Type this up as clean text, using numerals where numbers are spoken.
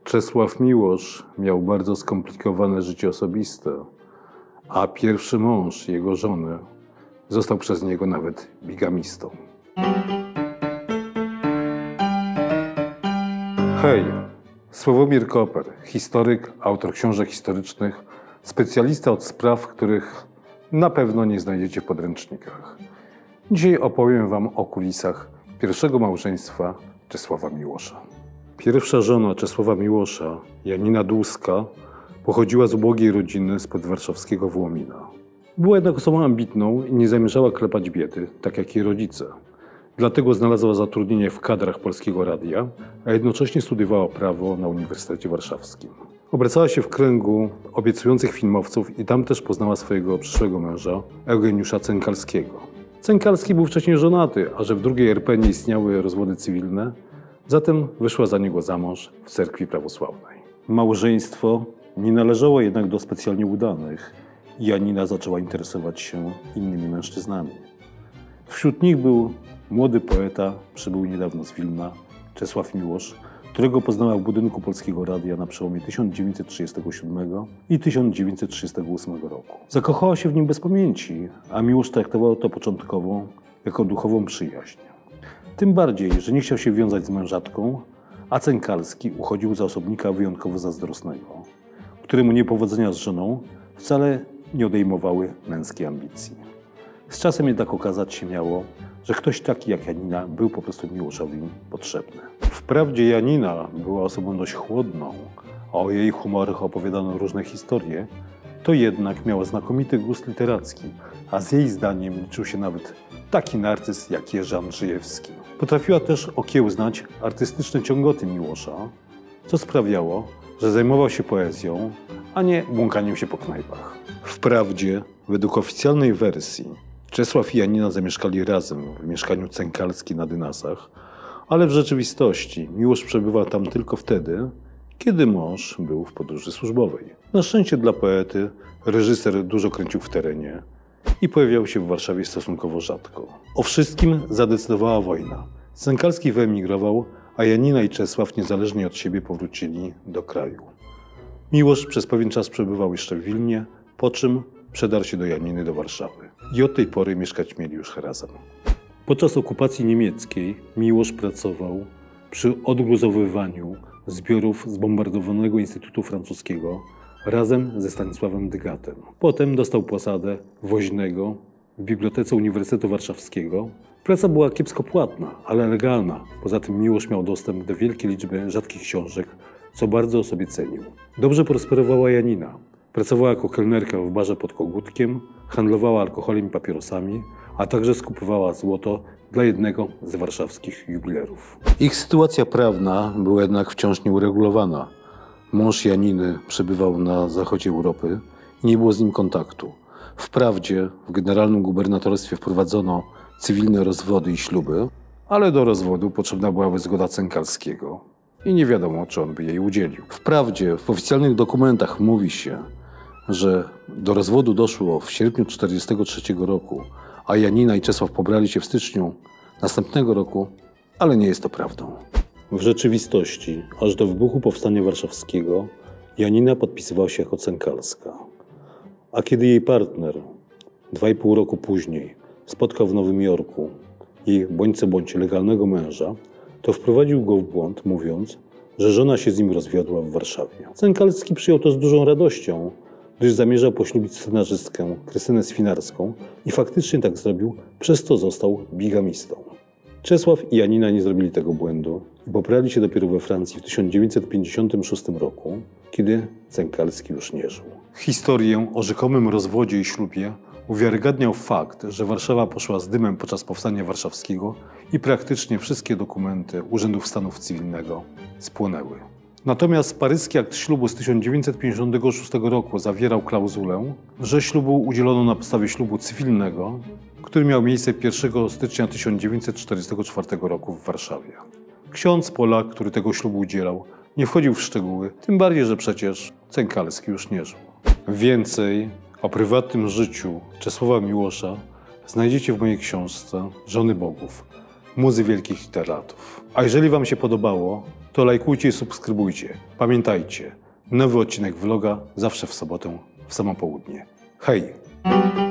Czesław Miłosz miał bardzo skomplikowane życie osobiste, a pierwszy mąż jego żony został przez niego nawet bigamistą. Hej, Sławomir Koper, historyk, autor książek historycznych, specjalista od spraw, których na pewno nie znajdziecie w podręcznikach. Dzisiaj opowiem wam o kulisach pierwszego małżeństwa Czesława Miłosza. Pierwsza żona Czesława Miłosza, Janina Dłuska, pochodziła z ubogiej rodziny spod warszawskiego Wołomina. Była jednak osobą ambitną i nie zamierzała klepać biedy, tak jak jej rodzice. Dlatego znalazła zatrudnienie w kadrach Polskiego Radia, a jednocześnie studiowała prawo na Uniwersytecie Warszawskim. Obracała się w kręgu obiecujących filmowców i tam też poznała swojego przyszłego męża, Eugeniusza Cękalskiego. Cękalski był wcześniej żonaty, a że w II RP nie istniały rozwody cywilne, zatem wyszła za niego za mąż w cerkwi prawosławnej. Małżeństwo nie należało jednak do specjalnie udanych i Janina zaczęła interesować się innymi mężczyznami. Wśród nich był młody poeta, przybył niedawno z Wilna, Czesław Miłosz, którego poznała w budynku Polskiego Radia na przełomie 1937 i 1938 roku. Zakochała się w nim bez pamięci, a Miłosz traktował to początkowo jako duchową przyjaźń. Tym bardziej, że nie chciał się wiązać z mężatką, a Cękalski uchodził za osobnika wyjątkowo zazdrosnego, któremu niepowodzenia z żoną wcale nie odejmowały męskiej ambicji. Z czasem jednak okazać się miało, że ktoś taki jak Janina był po prostu Miłoszowi potrzebny. Wprawdzie Janina była osobą dość chłodną, a o jej humorach opowiadano różne historie, to jednak miała znakomity gust literacki, a z jej zdaniem liczył się nawet taki narcyz jak Jerzy Andrzejewski. Potrafiła też okiełznać artystyczne ciągoty Miłosza, co sprawiało, że zajmował się poezją, a nie błąkaniem się po knajpach. Wprawdzie, według oficjalnej wersji, Czesław i Janina zamieszkali razem w mieszkaniu Cękalski na Dynasach, ale w rzeczywistości Miłosz przebywał tam tylko wtedy, kiedy mąż był w podróży służbowej. Na szczęście dla poety, reżyser dużo kręcił w terenie i pojawiał się w Warszawie stosunkowo rzadko. O wszystkim zadecydowała wojna. Cękalski wyemigrował, a Janina i Czesław niezależnie od siebie powrócili do kraju. Miłosz przez pewien czas przebywał jeszcze w Wilnie, po czym przedarł się do Janiny do Warszawy. I od tej pory mieszkać mieli już razem. Podczas okupacji niemieckiej Miłosz pracował przy odgruzowywaniu zbiorów zbombardowanego Instytutu Francuskiego razem ze Stanisławem Degatem. Potem dostał posadę woźnego w Bibliotece Uniwersytetu Warszawskiego. Praca była kiepsko płatna, ale legalna. Poza tym Miłosz miał dostęp do wielkiej liczby rzadkich książek, co bardzo sobie cenił. Dobrze prosperowała Janina. Pracowała jako kelnerka w barze pod Kogutkiem, handlowała alkoholem i papierosami, a także skupowała złoto dla jednego z warszawskich jubilerów. Ich sytuacja prawna była jednak wciąż nieuregulowana. Mąż Janiny przebywał na zachodzie Europy i nie było z nim kontaktu. Wprawdzie w generalnym gubernatorstwie wprowadzono cywilne rozwody i śluby, ale do rozwodu potrzebna byłaby zgoda Cękalskiego i nie wiadomo, czy on by jej udzielił. Wprawdzie w oficjalnych dokumentach mówi się, że do rozwodu doszło w sierpniu 1943 roku, a Janina i Czesław pobrali się w styczniu następnego roku, ale nie jest to prawdą. W rzeczywistości, aż do wybuchu Powstania Warszawskiego, Janina podpisywała się jako Cękalska. A kiedy jej partner 2,5 roku później spotkał w Nowym Jorku jej bądź co bądź legalnego męża, to wprowadził go w błąd, mówiąc, że żona się z nim rozwiodła w Warszawie. Cękalski przyjął to z dużą radością, gdyż zamierzał poślubić scenarzystkę Krystynę Swinarską i faktycznie tak zrobił, przez co został bigamistą. Czesław i Janina nie zrobili tego błędu i pobrali się dopiero we Francji w 1956 roku, kiedy Cękalski już nie żył. Historię o rzekomym rozwodzie i ślubie uwiarygadniał fakt, że Warszawa poszła z dymem podczas Powstania Warszawskiego i praktycznie wszystkie dokumenty Urzędów Stanu Cywilnego spłonęły. Natomiast paryski akt ślubu z 1956 roku zawierał klauzulę, że ślubu udzielono na podstawie ślubu cywilnego, który miał miejsce 1 stycznia 1944 roku w Warszawie. Ksiądz Polak, który tego ślubu udzielał, nie wchodził w szczegóły, tym bardziej, że przecież Cękalski już nie żył. Więcej o prywatnym życiu Czesława Miłosza znajdziecie w mojej książce Żony Bogów. muzy wielkich literatów. A jeżeli Wam się podobało, to lajkujcie i subskrybujcie. Pamiętajcie, nowy odcinek vloga zawsze w sobotę w samo południe. Hej!